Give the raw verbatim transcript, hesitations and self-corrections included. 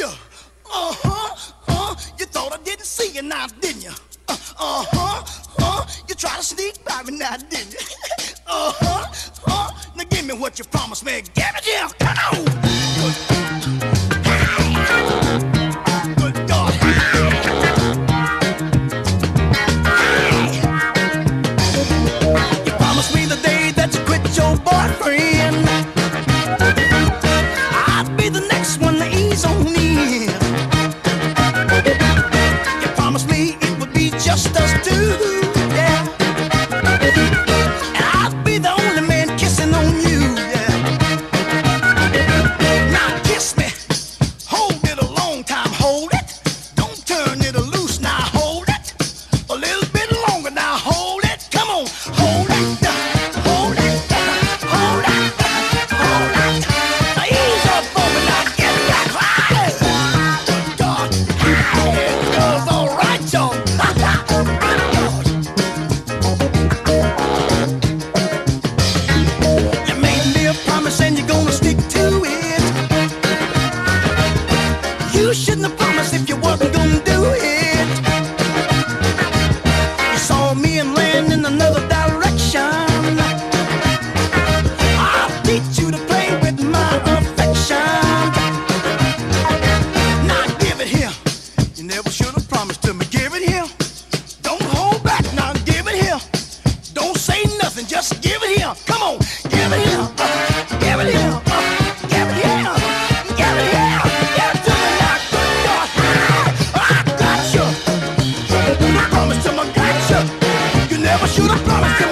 you. Uh-huh, uh, you thought I didn't see you now, didn't you? Uh, uh-huh, uh, you tried to sneak by me now, didn't you? Uh-huh, uh, now give me what you promised me. Give it here, come on! Good God. You promised me the day that you quit your boyfriend, I'd be the next one to ease on in. You promised me it would be just us two, yeah. And I'd be the only man kissing on you, yeah. Now kiss me, hold it a long time, hold it. Don't turn it loose, now hold it. A little bit longer, now hold it. Come on, hold it, hold it, hold it, hold it. Now ease up on me, now get back right. Good God, it goes all right, y'all. You made me a promise and you're gonna stick to it. You shouldn't have promised if you wasn't gonna do it. You saw me and land in another direction. I'll teach you to play with my affection. Now give it here. You never should have promised to me. Give it here. Don't hold back. Now give it here. Don't say nothing. Just give it here. Come on. Give it here. Uh, give it here. Uh, give it here. Give it here. Give it to me now. Good God. I got you. I promised to my got you. You never should have promised to me.